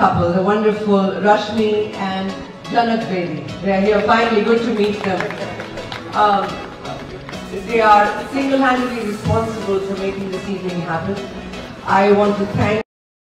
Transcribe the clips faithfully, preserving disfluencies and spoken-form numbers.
couple, the wonderful Rashmi and Janak Bedi. They are here finally, good to meet them. Um, they are single-handedly responsible for making this evening happen. I want to thank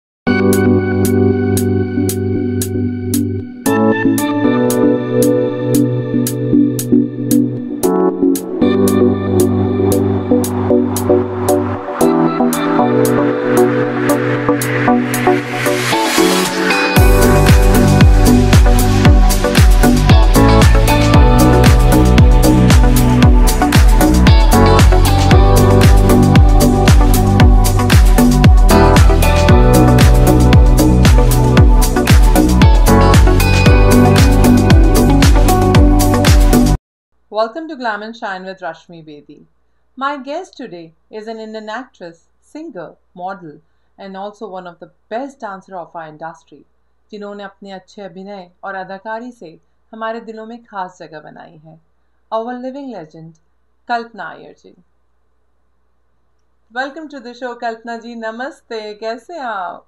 Welcome to Glam and Shine with Rashmi Bedi. My guest today is an Indian actress, singer, model, and also one of the best dancer of our industry, जिन्होंने अपने अच्छे अभिनय और अदाकारी से हमारे दिलों में खास जगह बनाई है. Our living legend, Kalpana Iyer ji. Welcome to the show, कल्पना जी. नमस्ते, कैसे आप?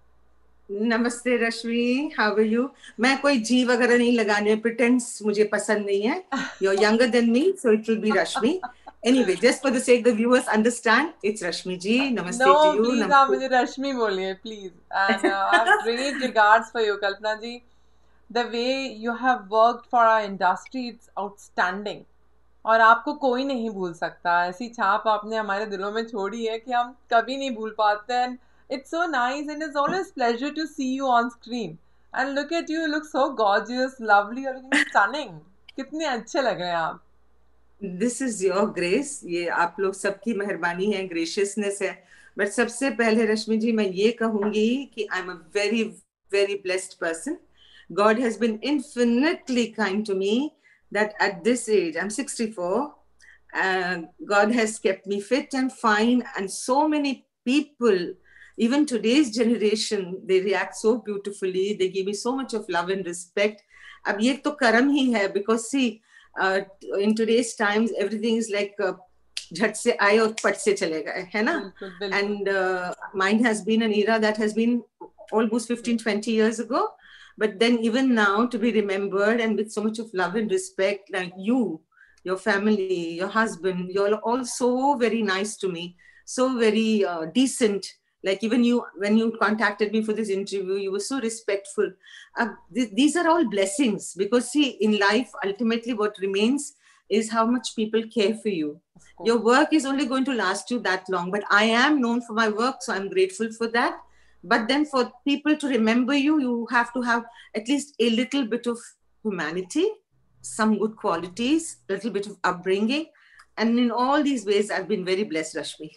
नमस्ते रश्मि, हाउ आर यू? मैं कोई जी वगैरह नहीं लगाने, प्रिटेंड्स मुझे पसंद नहीं है. You are younger than me, so it will be Rashmi. Anyway, just for the sake the viewers understand, it's Rashmi ji. Namaste no, to you. please, Namaste. आप मुझे रश्मि बोलिए, please. And uh, I have great regards for you, Kalpana ji. The way you have worked for our industry, it's outstanding. और आपको कोई नहीं भूल सकता. ऐसी छाप आपने हमारे दिलों में छोड़ी है कि हम कभी नहीं भूल पाते हैं. It's so nice and it's always pleasure to see you on screen. And look at you, you look so gorgeous, lovely, you're looking stunning. कितने अच्छे लग रहे हैं आप. This is your grace. ये आप लोग सबकी मेहरबानी है, graciousness है. But सबसे पहले रश्मि जी मैं ये कहूँगी कि I'm a very very blessed person. God has been infinitely kind to me that at this age, I'm sixty-four, uh, God has kept me fit and fine, and so many people, even today's generation, they react so beautifully, they give me so much of love and respect. अब ये तो करम ही है, because see, uh, in today's times, everything is like uh, झट से आए और पट से चले गए, है ना? And uh, mine has been an era that has been almost fifteen, twenty years ago. But then even now to be remembered and with so much of love and respect, like you, your family, your husband, you're all so very nice to me, so very uh, decent. Like even you, when you contacted me for this interview, you were so respectful. Uh, th- these are all blessings, because see, in life, ultimately what remains is how much people care for you. Your work is only going to last you that long, but I am known for my work, so I'm grateful for that. But then for people to remember you, you have to have at least a little bit of humanity, some good qualities, a little bit of upbringing. And in all these ways, I've been very blessed, Rashmi.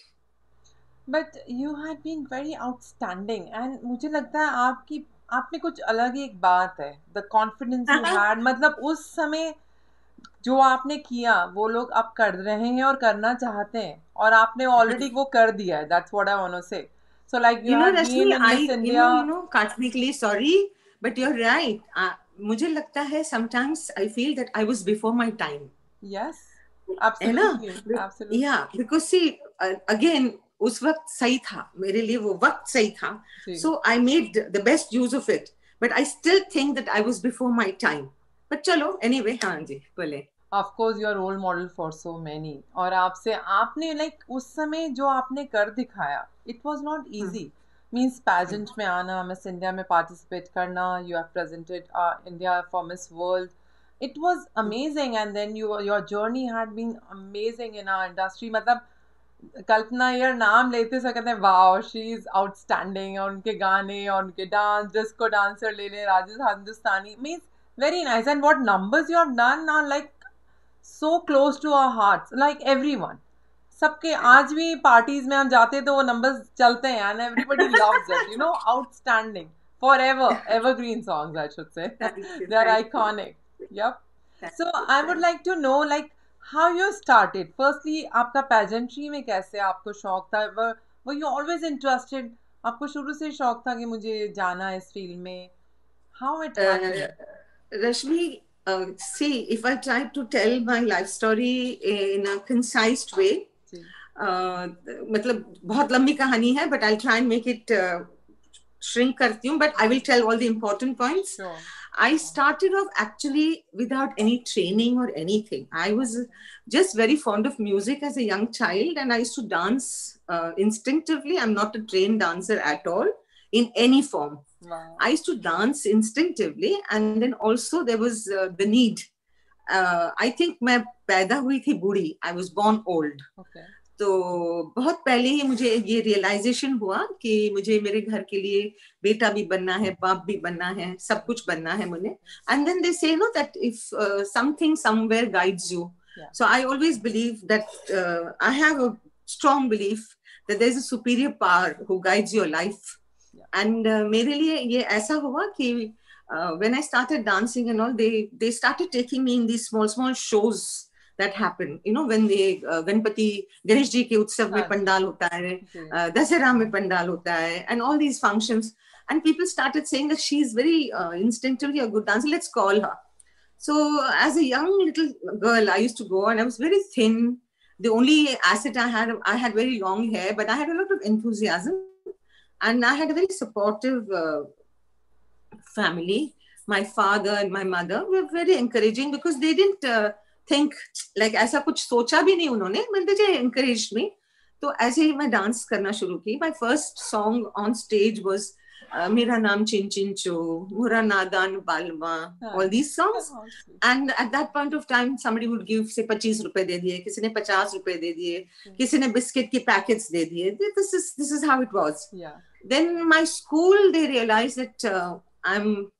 But you had been very outstanding. And मुझे लगता है आपकी आप में कुछ अलग ही एक बात है. The confidence you had, मतलब उस समय जो आपने किया वो लोग अब कर रहे हैं और करना चाहते हैं. और आपने already वो कर दिया है. That's what I want to say. So like you, you know, have been in I, Miss India. You know, you know, technically, sorry, but you're right. Uh, मुझे लगता है sometimes I feel that I was before my time. Yes, absolutely, absolutely. Yeah, because see, uh, again, उस वक्त सही था मेरे लिए, वो वक्त सही था. So I made the best use of it. But I still think that I was before my time. But चलो, anyway, हाँ जी, बोले. Of course, you are role model for so many. और आपसे आपने like उस समय जो आपने कर दिखाया, it was not easy. Means pageant में आना, Miss India में participate करना, you have presented uh, India for Miss World. It was amazing, and then you your journey had been amazing in our industry. मतलब कल्पना अय्यर नाम लेते से कहते हैं वाओ, शी इज आउटस्टैंडिंग. और उनके गाने और उनके डांस, डिस्को डांसर ले ले, Rajasthan Hindustani, means very nice. And what numbers you have done are like so close to our hearts, like everyone. सबके आज भी पार्टीज में हम जाते हैं तो वो नंबर्स चलते हैं and everybody loves it, you know, outstanding, forever, evergreen songs I should say. They are iconic. Yep. So I would like to know like how you started. Firstly, आपका pageantry में कैसे आपको शौक था? Were, were you always interested? आपको शुरू से शौक था कि मुझे जाना है इस फील्ड में? How it happened? Uh, Rashmi, Uh, see, if I try to tell my life story in a concise way, uh, मतलब बहुत लंबी कहानी है, but I'll try and make it uh, shrink करती हूँ, but I will tell all the important points. Sure. I started off actually without any training or anything. I was just very fond of music as a young child, and I used to dance uh, instinctively. I'm not a trained dancer at all in any form. Wow. I used to dance instinctively, and then also there was uh, the need. Uh, I think मैं पैदा हुई थी बूढ़ी. I was born old. Okay. तो बहुत पहले ही मुझे ये realisation हुआ कि मुझे मेरे घर के लिए बेटा भी बनना है, बाप भी बनना है, सब कुछ बनना है मुझे. And then they say, no, that if uh, something somewhere guides you. Yeah. So I always believe that uh, I have a strong belief that there's a superior power who guides your life. Yeah. And uh, मेरे लिए ये ऐसा हुआ कि uh, when I started dancing and all, they they started taking me in these small small shows that happen, you know, when they uh, Ganpati Ganesh ji ke utsav mein pandal hota hai, uh, Dasara mein pandal hota hai, and all these functions, and people started saying that she is very uh, instinctively a good dancer, let's call her. So as a young little girl, I used to go, and I was very thin. The only asset I had, I had very long hair, but I had a lot of enthusiasm, and I had a very supportive uh, family. My father and my mother were very encouraging because they didn't uh, think like ऐसा कुछ सोचा भी नहीं उन्होंने, but they just encouraged me. तो ऐसे ही मैं dance करना शुरू की. My first song on stage was uh, मेरा नाम चिन चिन चो, मुरा नादान बालमा, all these songs. And at that point of time, somebody would give say पच्चीस रुपए दे दिए, किसी ने पचास रुपए दे दिए, किसी ने बिस्किट के पैकेट्स दे दिए. This is this is how it was. Yeah. Then my school, they realized that uh, I'm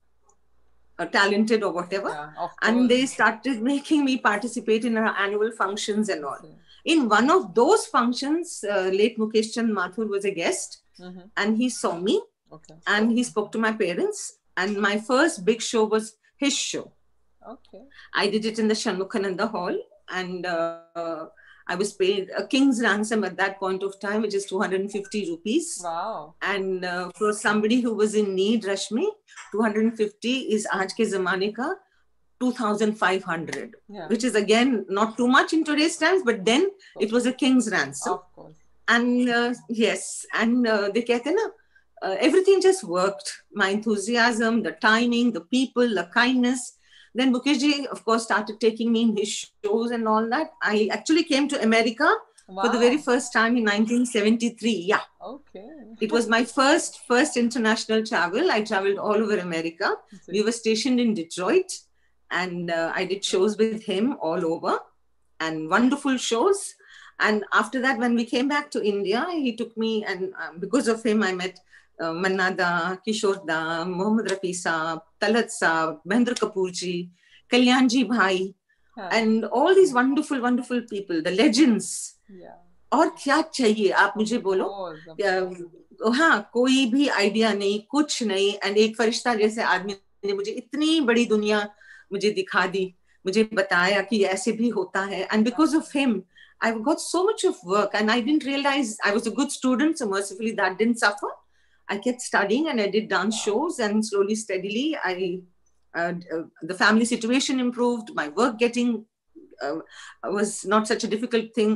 Uh, talented or whatever, yeah, and they started making me participate in our annual functions and all. Okay. In one of those functions, uh, late Mukesh Chand Mathur was a guest, Mm-hmm. and he saw me, Okay. and he spoke to my parents, and my first big show was his show. Okay. I did it in the Shanmukhananda Hall, and uh, I was paid a king's ransom at that point of time, which is two hundred fifty rupees. Wow. And uh, for somebody who was in need, Rashmi, two hundred fifty is aaj ke zamane ka two thousand five hundred, Yeah. which is again not too much in today's times, but then it was a king's ransom. Of course. And uh, yes, and uh, they kehte na, uh, everything just worked. My enthusiasm, the timing, the people, the kindness. Then Mukesh ji, of course, started taking me in his shows and all that. I actually came to America Wow. for the very first time in nineteen seventy-three. Yeah. Okay. It was my first, first international travel. I traveled all over America. We were stationed in Detroit, and uh, I did shows with him all over, and wonderful shows. And after that, when we came back to India, he took me, and um, because of him, I met uh, Manna Da, Kishore Da, Mohammad Rafi Saab, Talat Saab, Mahendra Kapoor ji, Kalyan ji Bhai, Huh. and all these wonderful, wonderful people, the legends. Yeah. और क्या चाहिए आप मुझे बोलो. Of course, of या, course. हाँ, कोई भी आइडिया नहीं, कुछ नहीं. एंड एक फरिश्ता जैसे आदमी ने मुझे इतनी बड़ी दुनिया मुझे दिखा दी, मुझे बताया कि ऐसे भी होता है. And because of him I got so much of work, and I didn't realize I was a good student, so mercifully that didn't suffer. I kept studying, and I did dance shows, and slowly, steadily, I uh, uh, the family situation improved. My work getting uh, was not such a difficult thing.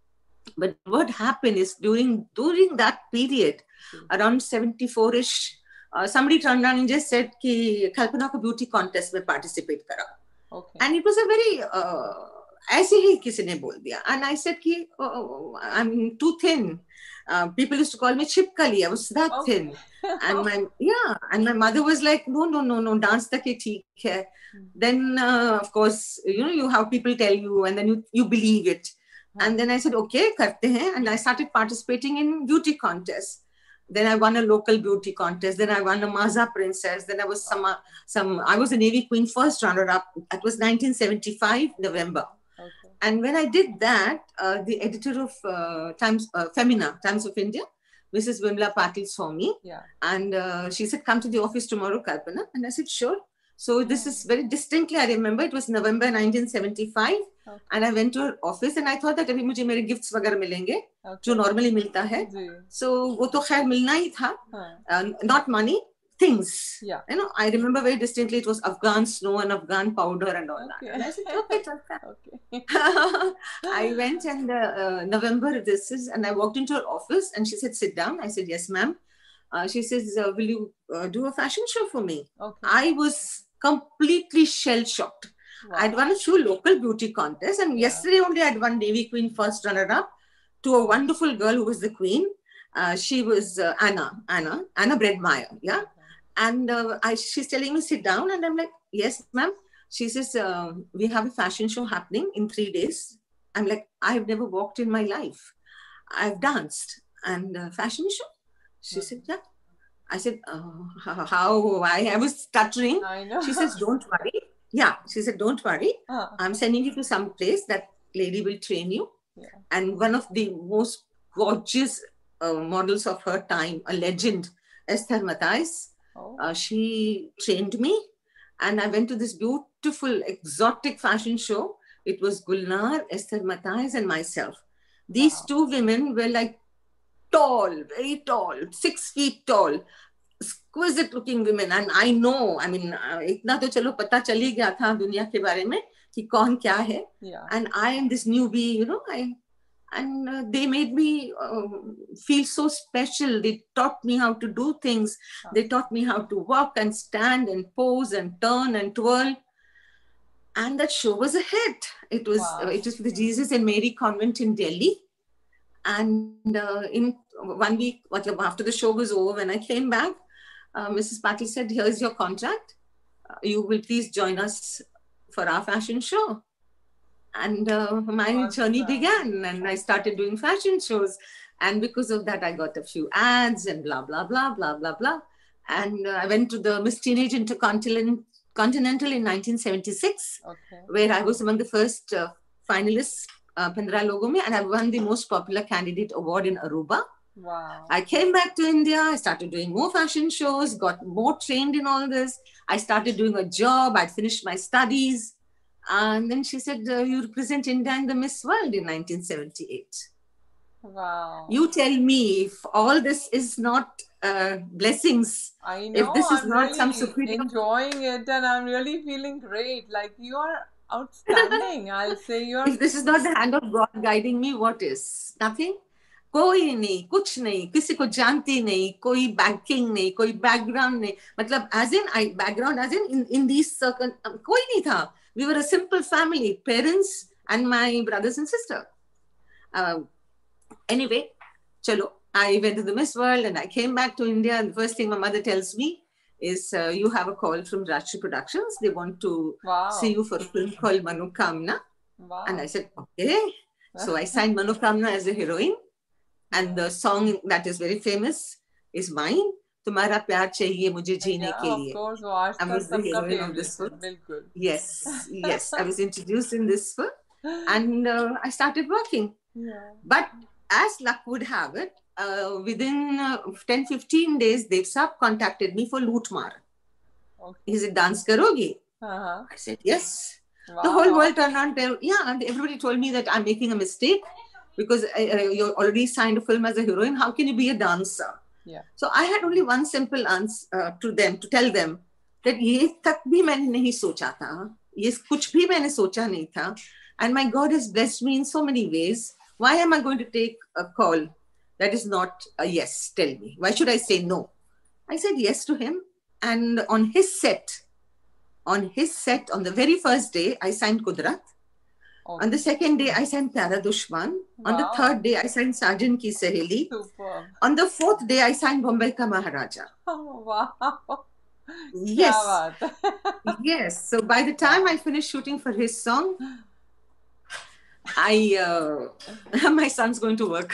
But what happened is during during that period, around seventy-four-ish, uh, somebody turned around and just said कि कल्पना को beauty contest में participate करा. Okay. And it was a very uh, ऐसे ही किसी ने बोल दिया. And I said कि oh, I'm too thin. Uh, people used to call me Chipkali. I was that Okay. thin. And my yeah, and my mother was like, no, no, no, no, dance tak hi theek hai. Then uh, of course, you know, you have people tell you, and then you you believe it. And then I said, okay, karte hain. And I started participating in beauty contests. Then I won a local beauty contest. Then I won a Maza Princess. Then I was some, uh, some, I was a Navy Queen first runner-up. That was nineteen seventy-five, November. Okay. And when I did that, uh, the editor of uh, Times, uh, Femina, Times of India, Missus Vimla Patil saw me. Yeah. And uh, she said, come to the office tomorrow, Kalpana. And I said, sure. So this is very distinctly, I remember, it was November nineteen seventy-five. Okay. And I went to her office, and I thought that अभी मुझे मेरे gifts वगैरह मिलेंगे जो Okay. normally मिलता है. जी. So वो तो खैर मिलना ही था. हाँ. Uh, not money, things. Yeah. You know, I remember very distinctly it was Afghan snow and Afghan powder and all Okay. that. And I said, okay, चलता है. Okay. I went, and uh, uh, November this is, and I walked into her office, and she said, sit down. I said, yes, ma'am. Uh, she says, uh, will you uh, do a fashion show for me? Okay. I was completely shell-shocked. Wow. I'd won a few local beauty contests, and Yeah. yesterday only I'd won Navy Queen first runner-up to a wonderful girl who was the queen. Uh, she was uh, Anna, Anna, Anna Bredmeyer, yeah. Okay. And uh, I, she's telling me, sit down, and I'm like, yes, ma'am. She says, uh, we have a fashion show happening in three days. I'm like, I've never walked in my life. I've danced. And uh, fashion show? She said, yeah. I said, oh, how, why? I was stuttering. I know. She says, don't worry. Yeah, she said, don't worry. Uh, I'm sending you to some place. That lady will train you. yeah. And one of the most gorgeous uh, models of her time, a legend, Esther Matthijs, Oh. uh, she trained me. And I went to this beautiful, exotic fashion show. It was Gulnar, Esther Matthijs, and myself. These Wow. two women were like tall, very tall, six feet tall, exquisite looking women. And I know, I mean, uh, itna to chalo pata chali gaya tha duniya ke bare mein ki kaun kya hai. Yeah. And I am this newbie, you know, I, and uh, they made me uh, feel so special. They taught me how to do things. They taught me how to walk and stand and pose and turn and twirl. And that show was a hit. It was, Wow. uh, it was the Jesus and Mary Convent in Delhi. And uh, in one week, after the show was over, when I came back, uh, Missus Patil said, here's your contract. Uh, you will please join us for our fashion show. And uh, my Awesome. journey began, and I started doing fashion shows. And because of that, I got a few ads and blah, blah, blah, blah, blah, blah. And uh, I went to the Miss Teenage Intercontinental Continental in nineteen seventy-six, Okay. where I was among the first uh, finalists, uh, Pandra Logo mein, and I won the most popular candidate award in Aruba. Wow. I came back to India. I started doing more fashion shows, got more trained in all this. I started doing a job. I'd finished my studies. And then she said, uh, you represent India in the Miss World in nineteen seventy-eight. Wow. You tell me if all this is not uh, blessings. I know. If this is I'm not really some superior... enjoying it, and I'm really feeling great. Like, you are outstanding. I'll say you're. If this is not the hand of God guiding me, what is? Nothing? कोई नहीं, कुछ नहीं, किसी को जानती नहीं, कोई banking नहीं, कोई बैकग्राउंड नहीं, मतलब as in I background as in in, in these circle कोई नहीं था. We were a simple family, parents and my brothers and sister. Uh, anyway, chalo, I went to the Miss World and I came back to India, and the first thing my mother tells me is, uh, you have a call from Rajshri Productions. They want to Wow. see you for a film called Manokamna. Wow. And I said, okay. So I signed Manokamna as a heroine. And the song that is very famous is mine. तुम्हारा प्यार चाहिए मुझे जीने Yeah, के of लिए. course, वो आज I तक was the सबका heroine of favorite this है, film. बिल्कुल. Yes, yes. I was introduced in this film, and uh, I started working. Yeah. But as luck would have it, uh, within uh, ten fifteen days, Dev Saab contacted me for Lootmar. Okay. He said, dance karogi? Uh-huh. I said, yes. Wow. The whole world turned on. Yeah, and everybody told me that I'm making a mistake because uh, you already signed a film as a heroine. How can you be a dancer? Yeah. So I had only one simple answer uh, to them, to tell them that ये तक भी मैंने नहीं सोचा था, ये कुछ भी मैंने सोचा नहीं था, and my God has blessed me in so many ways. Why am I going to take a call that is not a yes? Tell me. Why should I say no? I said yes to him, and on his set, on his set, on the very first day, I signed Kudrat. Okay. On the second day, I signed Pyara Dushman. On the Wow. third day, I signed Sajan Ki Saheli. Superb. On the fourth day, I signed Bombay Ka Maharaja. Oh, wow. Yes. क्या बात. Yes. So by the time I finished shooting for his song, I uh, my son's going to work.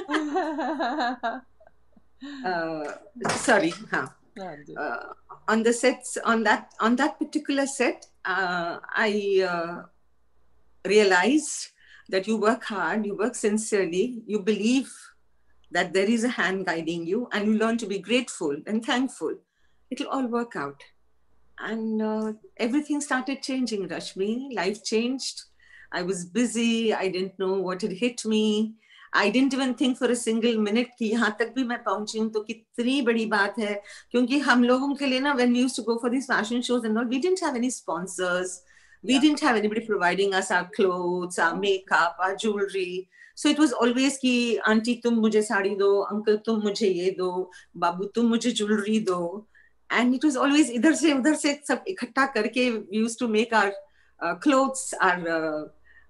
uh, sorry. Huh. Uh, on the sets, on that on that particular set, uh, I uh, realized that you work hard, you work sincerely, you believe that there is a hand guiding you, and you learn to be grateful and thankful. It'll all work out. And uh, everything started changing, Rashmi. Life changed. I was busy. I didn't know what had hit me. I didn't even think for a single minute कि यहाँ तक भी मैं पहुँची हूँ तो कितनी बड़ी बात है. क्योंकि हम लोगों के लिए ना, when we used to go for these fashion shows and all, we didn't have any sponsors. We Yeah. didn't have anybody providing us our clothes, our Oh. makeup, our jewelry. So it was always कि aunty तुम मुझे साड़ी दो, uncle तुम मुझे ये दो, बाबू तुम मुझे jewelry दो. And it was always इधर से उधर से सब इकट्ठा करके we used to make our uh, clothes, our uh,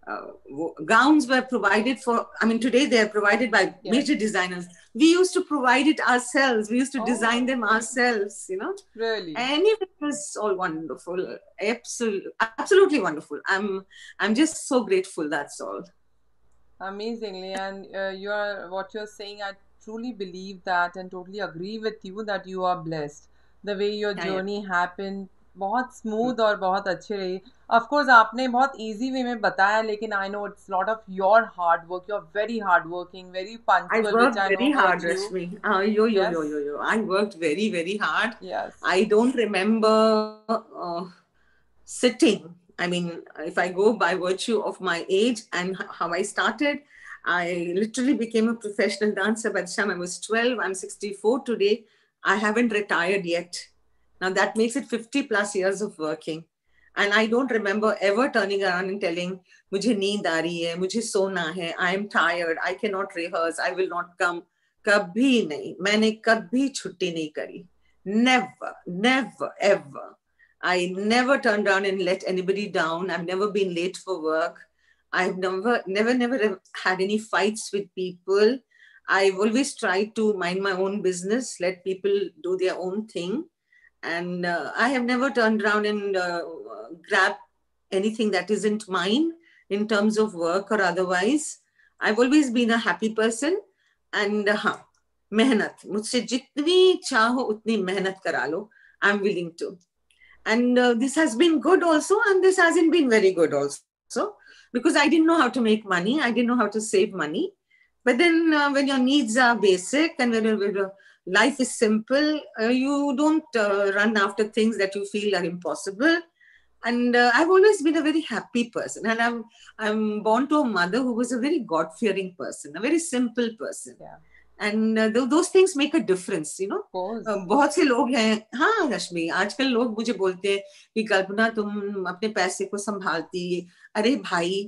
uh, gowns were provided for. I mean, today they are provided by Yes. major designers. We used to provide it ourselves. We used to Oh. design them ourselves, you know. Really? And it was all wonderful, absolutely, absolutely wonderful. I'm, I'm just so grateful. That's all. Amazingly, and uh, you are what you're saying. I truly believe that and totally agree with you that you are blessed. The way your I am. journey happened, बहुत smooth और बहुत अच्छी रही. Of course, आपने बहुत easy way में बताया, लेकिन I know it's lot of your hard work. You're very hardworking, very I punctual, worked which I know very hard, about you. Rashmi. Uh, yo, yo, Yes. yo, yo, yo. I worked very, very hard. Yes. I don't remember uh, sitting. I mean, if I go by virtue of my age and h- how I started, I literally became a professional dancer by the time I was twelve. I'm sixty-four today. I haven't retired yet. Now that makes it fifty plus years of working. And I don't remember ever turning around and telling, मुझे नींद आ रही है, मुझे सोना है, I am tired, I cannot rehearse, I will not come. कभी नहीं, मैंने कभी छुट्टी नहीं करी. Never, never, ever. I never turned around and let anybody down. I've never been late for work. I've never, never, never had any fights with people. I've always tried to mind my own business, let people do their own thing. And uh, I have never turned around and uh, grabbed anything that isn't mine in terms of work or otherwise. I've always been a happy person. And uh, हाँ, मेहनत, मुझसे जितनी चाहो उतनी मेहनत करा लो. I'm willing to. And uh, this has been good also, and this hasn't been very good also, because I didn't know how to make money. I didn't know how to save money. But then uh, when your needs are basic and when, your- when your life is simple, uh, you don't uh, run after things that you feel are impossible. And uh, I've always been a very happy person. And I'm, I'm born to a mother who was a very God-fearing person, a very simple person. Yeah. And uh, th- those things make a difference, you know. Of course. Uh, बहुत से लोग हैं, हाँ रश्मि, आजकल लोग मुझे बोलते हैं कि कल्पना तुम अपने पैसे को संभालती. अरे भाई,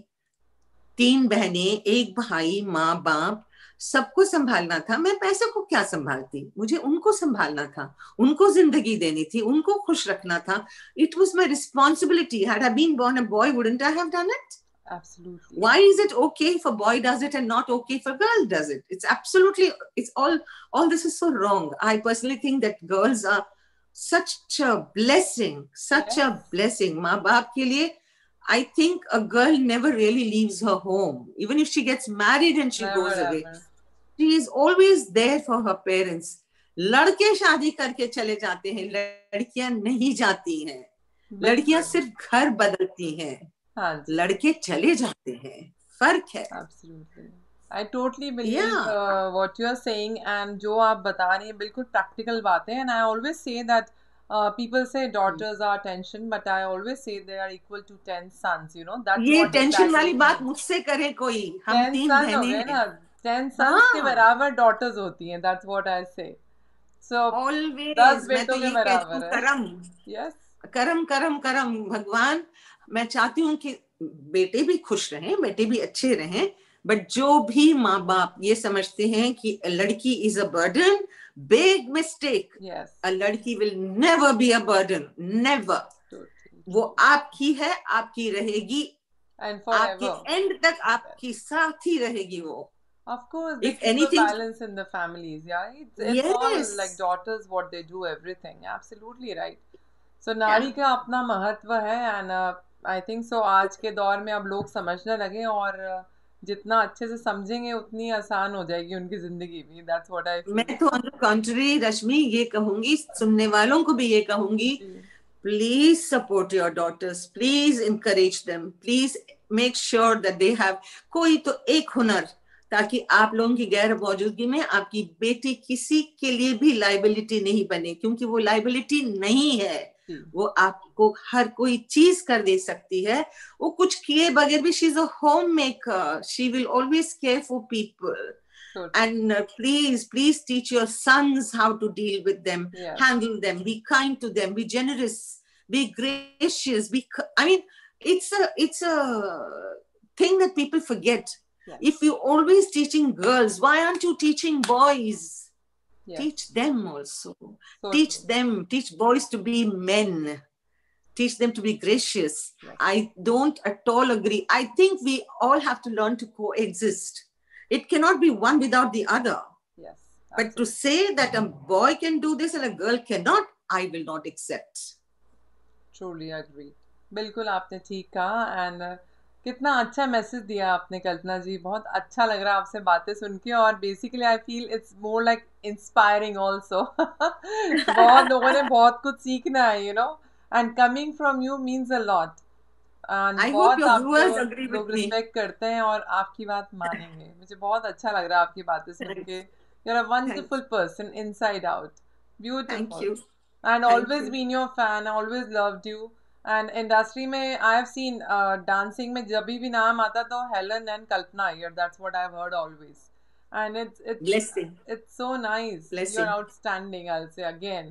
तीन बहनें, एक भाई, माँ बाप, सबको संभालना था. मैं पैसे को क्या संभालती, मुझे उनको संभालना था, उनको जिंदगी देनी थी, उनको खुश रखना था. It was my responsibility. Had I been born a boy, wouldn't I have done it? Absolutely. Why is it okay if a boy does it and not okay if a girl does it? It's absolutely, it's all, all this is so wrong. I personally think that girls are such a blessing, such Yes. a blessing. माँ बाप के लिए, I think a girl never really leaves her home. Even if she gets married and she Never goes away, ever. she is always there for her parents. लड़के शादी करके चले जाते हैं, लड़कियां नहीं जाती हैं. लड़कियां बिल्कुल. सिर्फ घर बदलती हैं, हाँ जी. लड़के चले जाते हैं. फर्क है. Absolutely. I totally believe Yeah. uh, what you are saying, and जो आप बता रही हैं बिल्कुल practical बात है. And I always say that uh, people say daughters are tension, but I always say they are equal to ten sons. You know, that's ये what tension exactly वाली it बात means. मुझसे करे कोई. हम Ten तीन sons हो बहनें गए हैं. ना, ten sons के हाँ. बराबर daughters होती हैं. That's what I say. So Always. दस मैं तो बेटों के ये कहती हूँ, बराबर है. करम Yes. करम करम करम. भगवान, मैं चाहती हूँ कि बेटे भी खुश रहें, बेटे भी अच्छे रहें. बट जो भी माँ बाप ये समझते हैं कि लड़की is a burden, big mistake. Yes. A लड़की will never be a burden. Never. Totally. वो आपकी है, आपकी रहेगी, And आपके forever. एंड तक आपकी साथ ही रहेगी वो. Of course, they If keep anything, a balance in the families. Yeah, it's, it's all yes. like daughters, what they do, everything. Absolutely right. So नारी का अपना महत्व है, and uh, I think so आज के दौर में अब लोग समझने लगे, और uh, जितना अच्छे से समझेंगे उतनी आसान हो जाएगी उनकी जिंदगी भी. That's what I feel. मैं तो on the contrary, रश्मि, ये कहूंगी, सुनने वालों को भी ये कहूंगी, जी. please support your daughters, please encourage them, please make sure that they have कोई तो एक हुनर, ताकि आप लोगों की गैर मौजूदगी में आपकी बेटी किसी के लिए भी लाइबिलिटी नहीं बने, क्योंकि वो लाइबिलिटी नहीं है. जी. वो आपको हर कोई चीज कर दे सकती है. वो कुछ किए बगैर भी, she is a home maker, she will always care for people. Totally. And uh, please, please teach your sons how to deal with them, Yes. handle them, be kind to them, be generous, be gracious. Be, I mean, it's a it's a thing that people forget. Yes. If you're always teaching girls, why aren't you teaching boys? Yes. Teach them also. So Teach true. them. Teach boys to be men. Teach them to be gracious. Yes. I don't at all agree. I think we all have to learn to coexist. It cannot be one without the other. Yes. But to Absolutely. say that a boy can do this and a girl cannot, I will not accept. Truly agree. बिल्कुल आपने ठीक कहा and कितना अच्छा message दिया आपने कल्पना जी. बहुत अच्छा लग रहा है आपसे बातें सुन के और basically I feel it's more like inspiring also. बहुत लोगों ने बहुत कुछ सीखना है, you know, and coming from you means a lot. And I hope बहुत your आपको viewers agree with लोग me. रिस्पेक्ट करते हैं और आपकी बात मानेंगे. मुझे बहुत अच्छा लग रहा है आपकी बातें सुन के. You are a wonderful person inside out. Thank beautiful. you. And Thank always you. been your fan, always loved you. And industry में I have seen uh, dancing में जब भी नाम आता तो Helen and Kalpana here. That's what I've heard always. And it's it's Blessing. it's so nice. You're Blessing. outstanding, I'll say again.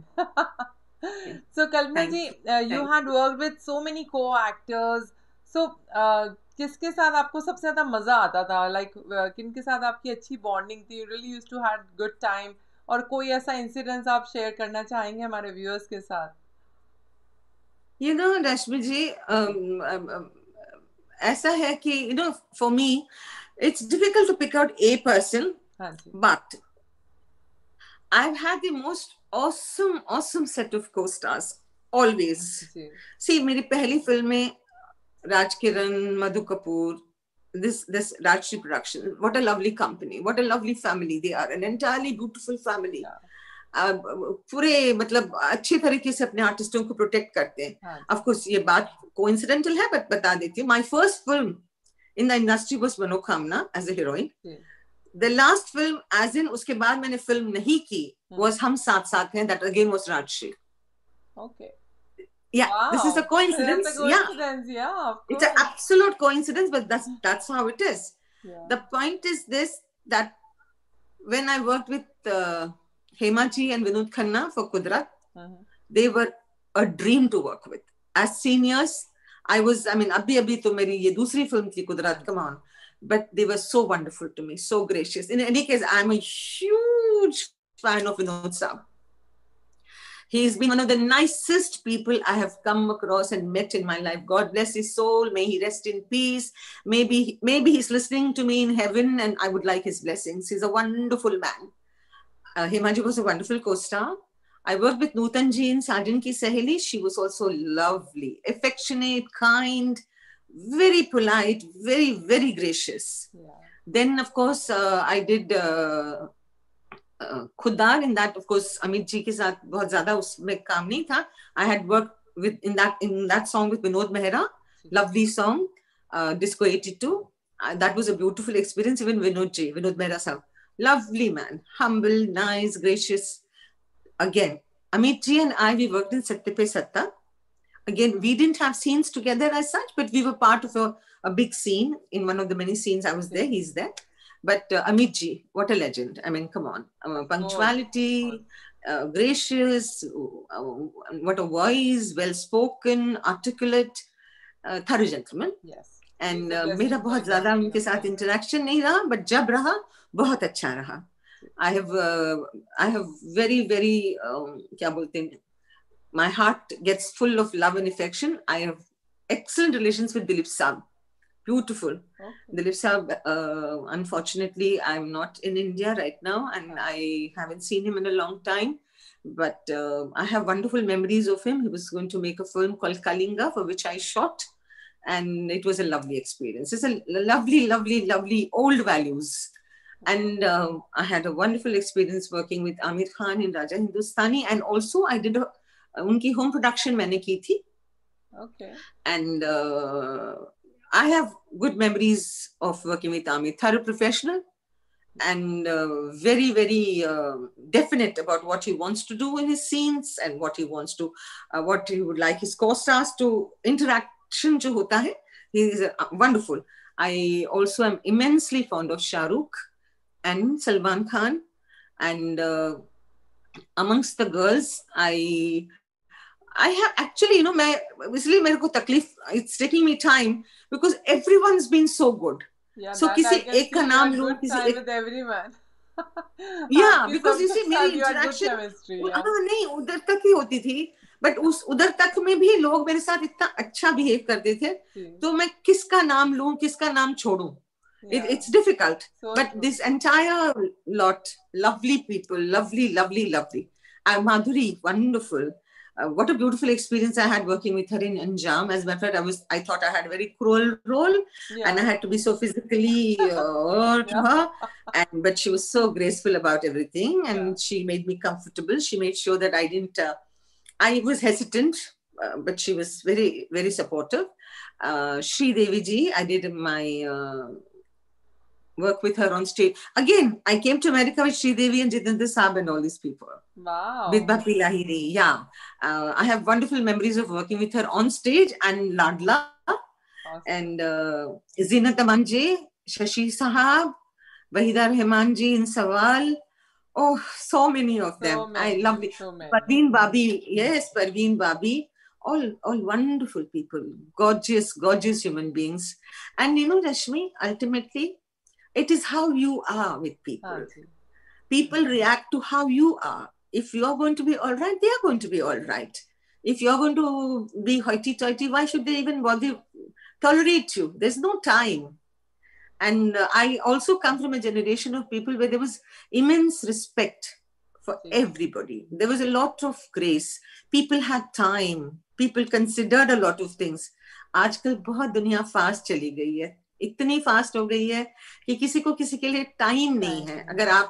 So Kalpana Thank ji, you. uh, you Thank had worked with so many co-actors. So uh, किसके साथ आपको सबसे ज्यादा मजा आता था? Like uh, किनके साथ आपकी अच्छी bonding थी? You really used to had good time. और कोई ऐसा इंसिडेंस आप शेयर करना चाहेंगे हमारे व्यूअर्स के साथ? You know, Rashmi ji, um, um, um, ऐसा है कि, you know, for me, it's difficult to pick out a person, हाँ जी. but I've had the most awesome, awesome set of co-stars, always. Ji. See, मेरी पहली film में राज किरण, मधु Kapoor, this this Rajshri production, what a lovely company, what a lovely family they are, an entirely beautiful family. Yeah. uh, पूरे मतलब अच्छे तरीके से अपने आर्टिस्टों को प्रोटेक्ट करते हैं. हाँ जी. Of course ये बात coincidental है, but बता देती हूँ. My first film in the industry was मनोकामना as a heroine. Ji. The last film, as in उसके बाद मैंने फिल्म नहीं की, Hmm. was हम साथ साथ हैं. That again was Rajshri. Okay. Yeah, Wow. this is a coincidence. That's a Yeah, coincidence. Yeah, of it's course. an absolute coincidence, but that's that's how it is. Yeah. The point is this, that when I worked with uh, Hema ji and Vinod Khanna for Kudrat, Mhm. they were a dream to work with. As seniors, I was, I mean, abhi abhi to meri ye dusri film thi Kudrat, come on. But they were so wonderful to me, so gracious. In any case, I'm a huge fan of Vinod Saab. He's been one of the nicest people I have come across and met in my life. God bless his soul. May he rest in peace. Maybe, maybe he's listening to me in heaven, and I would like his blessings. He's a wonderful man. Uh, Hemaji was a wonderful co-star. I worked with Nutan ji in Sajan Ki Saheli. She was also lovely, affectionate, kind, very polite, very, very gracious. Yeah. Then, of course, uh, I did uh, uh, Khudar. In that, of course, Amit ji ke saath bahut zyada usme kaam nahi tha. I had worked with in that in that song with Vinod Mehra. Lovely song, uh, Disco eighty-two. Uh, that was a beautiful experience. Even Vinod ji, Vinod Mehra sahab, lovely man, humble, nice, gracious. Again, Amit ji and I, we worked in Satya Pe Satta. Again, we didn't have scenes together as such, but we were part of a, a big scene. In one of the many scenes I was there, he's there. But uh, Amit ji, what a legend. I mean, come on. Uh, punctuality, uh, gracious, uh, what a voice, well-spoken, articulate, uh, thorough gentleman. Yes. And He's a uh, blessing मेरा for बहुत ज़्यादा industry उनके साथ also. interaction नहीं रहा, but जब रहा बहुत अच्छा रहा. I have uh, I have very very um, क्या बोलते हैं, my heart gets full of love and affection. I have excellent relations with Dilip Saab. Beautiful. Okay. Dilip Saab, uh, unfortunately, I'm not in India right now, and I haven't seen him in a long time. But uh, I have wonderful memories of him. He was going to make a film called Kalinga, for which I shot. And it was a lovely experience. It's a lovely, lovely, lovely old values. And uh, I had a wonderful experience working with Amir Khan in Raja Hindustani. And also I did a unki home production मैंने की थी. Okay. And uh, I have good memories of working with Amir. Thorough professional and uh, very, very uh, definite about what he wants to do in his scenes and what he wants to, uh, what he would like his co-stars to interaction जो होता है. He is uh, wonderful. I also am immensely fond of Shah Rukh and Salman Khan. And uh, amongst the girls, I I have actually, you know, मैं इसलिए मेरे को तकलीफ, it's taking me time because everyone's been so good. Yeah, So that किसी I can एक का see. You नाम had लूं, good किसी time एक, with everyone. yeah, आपके because you सबके see मेरी साथ you had good interaction chemistry. उ- Yeah. हाँ नहीं उधर तक ही होती थी, बट उस उधर तक में भी लोग मेरे साथ इतना अच्छा बिहेव करते थे, जी. तो मैं किसका नाम लूं किसका नाम छोड़ूं, it, Yeah. it's difficult. So But true. this entire lot, lovely people, lovely, lovely, lovely. And Madhuri, wonderful. Uh, what a beautiful experience I had working with her in Anjam. As a matter of fact, I was, I thought I had a very cruel role, Yeah. and I had to be so physically uh, to Yeah. her. And but she was so graceful about everything, and Yeah. she made me comfortable. She made sure that I didn't. Uh, I was hesitant, uh, but she was very, very supportive. Uh, Sri Devi ji, I did my uh, work with her on stage. Again, I came to America with Sri Devi and Jitendra Saab and all these people. Wow. With Bhapi Lahiri, yeah. Uh, I have wonderful memories of working with her on stage and Ladla. Awesome. And uh, Zinat Aman ji, Shashi Sahab, Wahida Rahman ji in Sawal. Oh, so many of So them. many, I love it. so many. Parveen Babi, yes, Parveen Babi. All, all wonderful people, gorgeous, gorgeous human beings. And you know, Rashmi, ultimately, it is how you are with people. हाँ जी. People react to how you are. If you're going to be all right, they are going to be all right. If you're going to be hoity-toity, why should they even bother tolerate you? There's no time. And uh, I also come from a generation of people where there was immense respect for ji. everybody. There was a lot of grace. People had time. People considered a lot of things. आजकल बहुत दुनिया fast चली गई है, इतनी fast हो गई है कि किसी को किसी के लिए टाइम नहीं है. अगर आप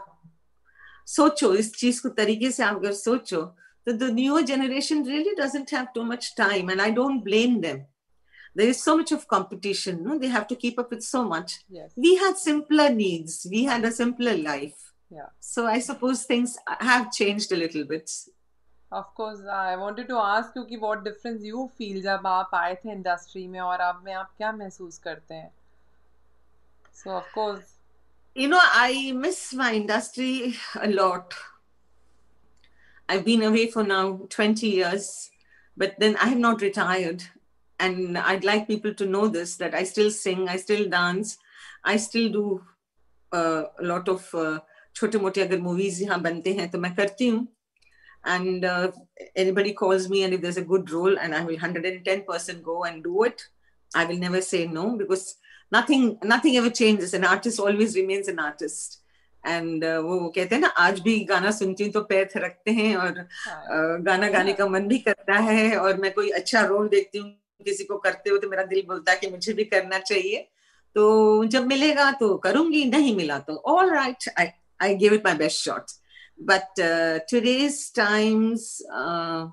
सोचो इस चीज को तरीके से, आप अगर सोचो तो the newer generation really doesn't have too much time, and I don't blame them. There is so much of competition, no? They have to keep up with so much. Yes. We had simpler needs. We had a simpler life. Yeah. So I suppose things have changed a little bit. Of course, I wanted to ask you कि what difference you feel जब आप आए थे industry में और अब में आप क्या महसूस करते हैं? So of course. You know, I miss my industry a lot. I've been away for now twenty years, but then I have not retired. And I'd like people to know this, that I still sing, I still dance, I still do uh, a lot of छोटे मोटे अगर movies यहाँ बनते हैं तो मैं करती हूँ. And uh, anybody calls me, and if there's a good role and I will one hundred ten percent go and do it, I will never say no, because nothing nothing ever changes. An artist always remains an artist. And uh, वो कहते हैं ना, आज भी गाना सुनती हूँ तो पैर थिरकते हैं और uh, गाना गाने का मन भी करता है, और मैं कोई अच्छा रोल देखती हूँ किसी को करते हो तो मेरा दिल बोलता है कि मुझे भी करना चाहिए. तो जब मिलेगा तो करूंगी, नहीं मिला तो all right, I I give it my best shot. But uh, today's times, uh,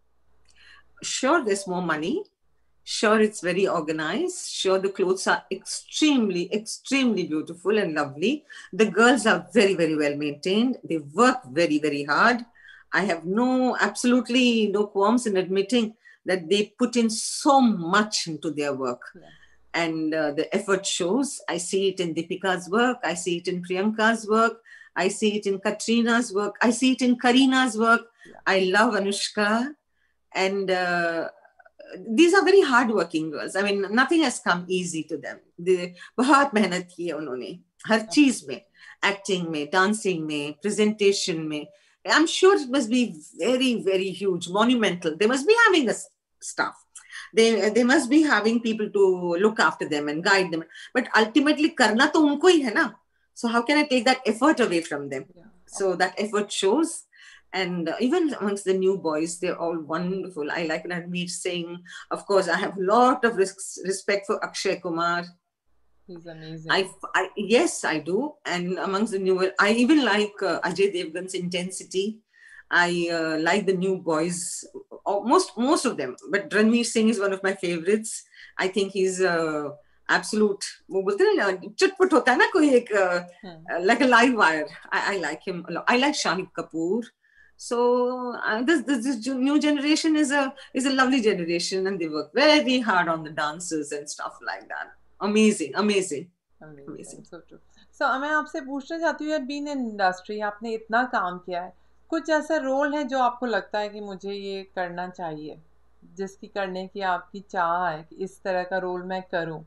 sure, there's more money. Sure, it's very organized. Sure, the clothes are extremely, extremely beautiful and lovely. The girls are very, very well maintained. They work very, very hard. I have no, absolutely no qualms in admitting that they put in so much into their work. Yeah. And uh, the effort shows. I see it in Deepika's work. I see it in Priyanka's work. I see it in Katrina's work. I see it in Karina's work. Yeah. I love Anushka. And uh, these are very hardworking girls. I mean, nothing has come easy to them. They बहुत मेहनत की है उन्होंने हर चीज में, acting में, dancing में, presentation में. I'm sure it must be very, very huge, monumental. They must be having a staff. They they must be having people to look after them and guide them. But ultimately, करना तो उनको ही है ना. So how can I take that effort away from them? Yeah. So that effort shows. And uh, even amongst the new boys, they're all wonderful. I like Ranveer Singh. Of course, I have a lot of res- respect for Akshay Kumar. He's amazing. I, I, yes, I do. And amongst the newer, I even like uh, Ajay Devgan's intensity. I uh, like the new boys, most most of them. But Ranveer Singh is one of my favorites. I think he's uh, absolute. वो बोलते हैं ना, चटपट होता है ना कोई एक, like a live wire. I, I like him a lot. I like Shahid Kapoor. So uh, this, this this new generation is a is a lovely generation, and they work very hard on the dancers and stuff like that. Amazing, amazing, amazing. So true. So मैं आपसे पूछना चाहती हूँ, यार being in industry आपने इतना काम किया है, कुछ ऐसा रोल है जो आपको लगता है कि मुझे ये करना चाहिए, जिसकी करने की आपकी चाह है कि इस तरह का रोल मैं करूं?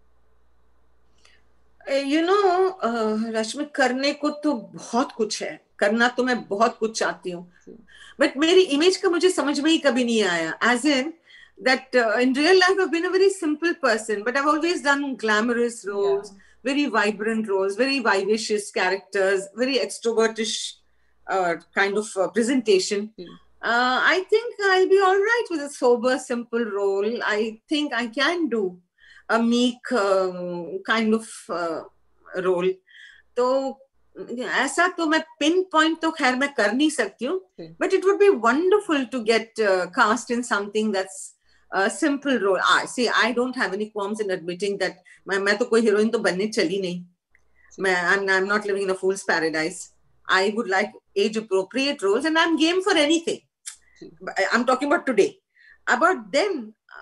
यू नो रश्मि, करने को तो बहुत कुछ है, करना तो मैं बहुत कुछ चाहती हूँ, जी, बट मेरी इमेज का मुझे समझ में ही कभी नहीं आया. As in that uh, in real life I've been a very simple person, but I've always done glamorous yeah, roles, very vibrant roles, very vivacious characters, very extrovertish uh, kind of uh, presentation. जी, uh, I think I'll be all right with a sober simple role. I think I can do a meek uh, kind of uh, role. तो ऐसा तो मैं pin point तो खैर मैं कर नहीं सकती हूँ, जी, but it would be wonderful to get cast in something that's simple role. I see I don't have any qualms in admitting that मैं मैं तो कोई हीरोइन तो बनने चली नहीं. जी, मैं I am not living in a fool's paradise. I would like as appropriate roles and I am game for anything. जी, I am talking about today. About then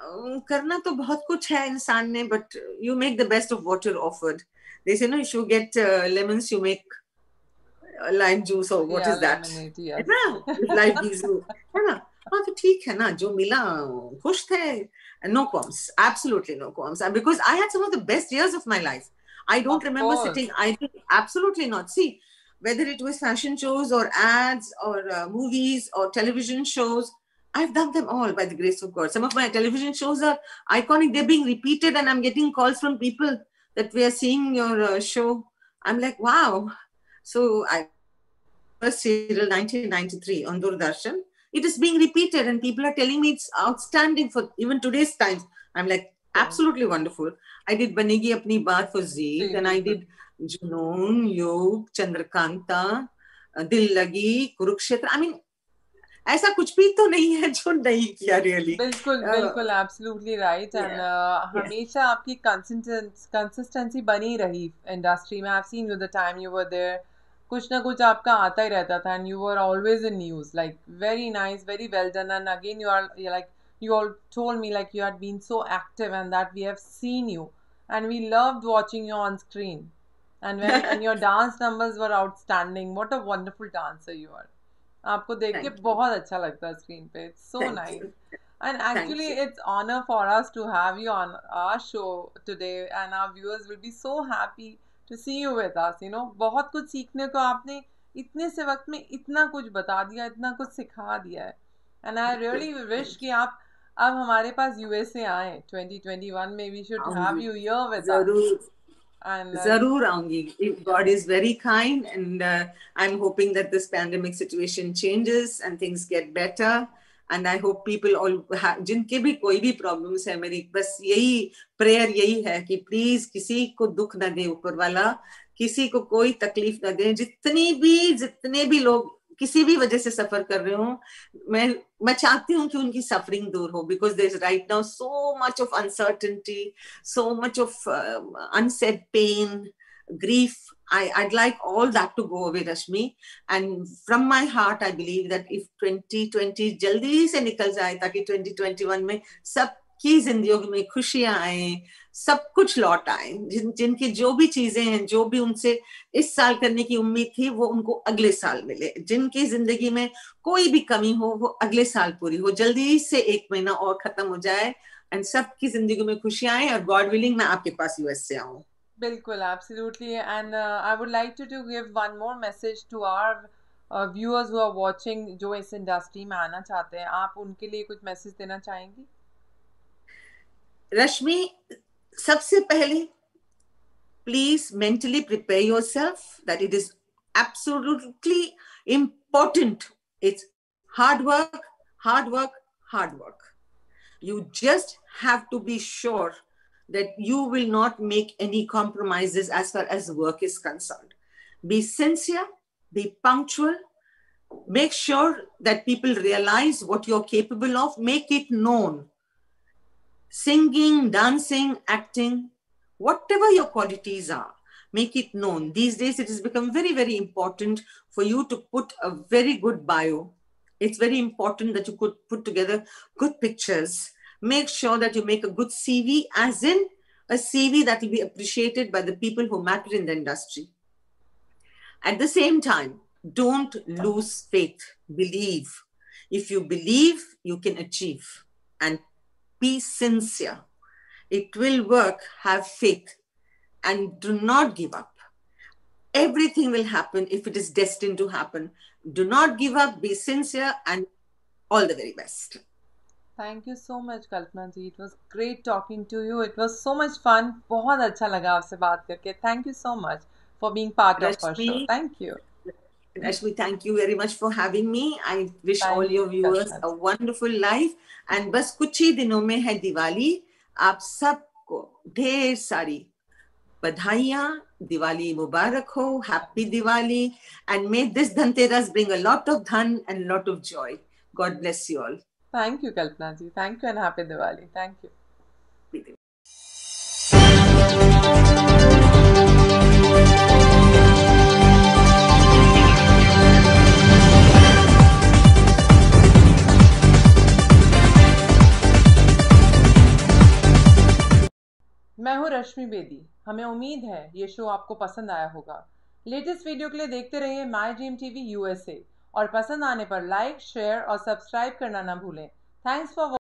करना तो बहुत कुछ है इंसान ने, but you make the best of what you offered. They say no, you should get uh, lemons, you make uh, lime juice or what yeah, is that? lemonade, है yes. ना? If life gives you, है ना? हाँ तो ठीक है ना, जो मिला खुश थे. No qualms, absolutely no qualms, because I had some of the best years of my life. I don't Of remember course. sitting idle. Absolutely not. See, whether it was fashion shows or ads or uh, movies or television shows, I've done them all by the grace of God. Some of my television shows are iconic. They're being repeated, and I'm getting calls from people that we are seeing your uh, show. I'm like, wow. So I first serial nineteen ninety-three on Doordarshan. It is being repeated, and people are telling me it's outstanding for even today's times. I'm like, absolutely wonderful. I did Banegi Apni Baat for Z, ji, then I बिल्कुल. did Junoon, Yog, Chandrakanta, uh, Dil Lagi, Kurukshetra. I mean, ऐसा कुछ भी तो नहीं है जो नहीं किया रियली. बिल्कुल, बिल्कुल, एब्सोल्युटली राइट. एंड हमेशा आपकी कंसिस्टेंस कंसिस्टेंसी बनी रही इंडस्ट्री में. I have seen you the time you were there, कुछ ना कुछ आपका आता ही रहता था, and you were always in news. Like very nice, very well done. And again you are like, you all told me like you had been so active and that we have seen you and we loved watching you on screen, and when and your dance numbers were outstanding. What a wonderful dancer you are. आपको देख के Thank you. बहुत अच्छा लगता है screen पे. It's so Thank nice. you. And Thank actually, you. it's honor for us to have you on our show today, and our viewers will be so happy to see you with us. You know, बहुत कुछ सीखने को आपने इतने से वक्त में इतना कुछ बता दिया, इतना कुछ सिखा दिया है. And I really wish कि आप अब हमारे पास यूएसए आए twenty twenty-one में. We should have आऊंगी you here with us. जरूर. And uh, Zarur आऊंगी. If God is very kind, and uh, I'm hoping that this pandemic situation changes and things get better. And I hope people all have, जिनके भी कोई भी problems है, मेरी बस यही prayer यही है कि please किसी को दुख ना दे ऊपर वाला, किसी को कोई तकलीफ ना दे. जितनी भी जितने भी लोग किसी भी वजह से सफर कर रहे हो, मैं मैं चाहती हूँ कि उनकी सफरिंग दूर हो, because there's right now so much of uncertainty, so much of uh, unsaid pain, grief. I, I'd like all that to go away, Rashmi. And from my heart, I believe that if twenty twenty जल्दी से निकल जाए ताकि twenty twenty-one में सबकी जिंदगियों में खुशियां आए, सब कुछ लौट आए. जिन जिनकी जो भी चीजें हैं, जो भी उनसे इस साल करने की उम्मीद थी, वो उनको अगले साल मिले. जिनकी जिंदगी में कोई भी कमी हो, वो अगले साल पूरी हो. जल्दी से एक महीना और खत्म हो जाए एंड सबकी जिंदगी में खुशियां आए, और गॉड विलिंग मैं आपके पास यूएस से आऊं. बिल्कुल, absolutely. And uh, I would like to, to give one more message to our uh, viewers who are watching, जो इस इंडस्ट्री में आना चाहते हैं. आप उनके लिए कुछ मैसेज देना चाहेंगी? रश्मि, सबसे पहले please mentally prepare yourself that it is absolutely important. It's hard work, hard work, hard work. You just have to be sure that you will not make any compromises as far as work is concerned. Be sincere, be punctual, make sure that people realize what you're capable of, make it known. Singing, dancing, acting, whatever your qualities are, make it known. These days, it has become very, very important for you to put a very good bio. It's very important that you could put together good pictures. Make sure that you make a good C V, as in a C V that will be appreciated by the people who matter in the industry. At the same time, don't lose faith. Believe. If you believe, you can achieve. And be sincere. It will work. Have faith. And do not give up. Everything will happen if it is destined to happen. Do not give up. Be sincere, and all the very best. Thank you so much, Kalpana ji. It was great talking to you. It was so much fun. बहुत अच्छा लगा आपसे बात करके. Thank you so much for being part of our show. Rashmi, Thank you. Rashmi, thank you very much for having me. I wish Thank all your you, viewers Kalpana a ji. wonderful life. And बस कुछ ही दिनों में है दिवाली. आप सबको ढेर सारी बधाइयाँ. Diwali Mubarak ho. Happy Diwali. And may this Dhanteras bring a lot of dhan and a lot of joy. God bless you all. Thank you, Kalpana ji. Thank you and happy Diwali. Thank you. मैं हूँ रश्मि बेदी. हमें उम्मीद है ये show आपको पसंद आया होगा. लेटेस्ट वीडियो के लिए देखते रहिए माई ड्रीम टीवी यूएसए और पसंद आने पर लाइक, शेयर और सब्सक्राइब करना ना भूलें. Thanks for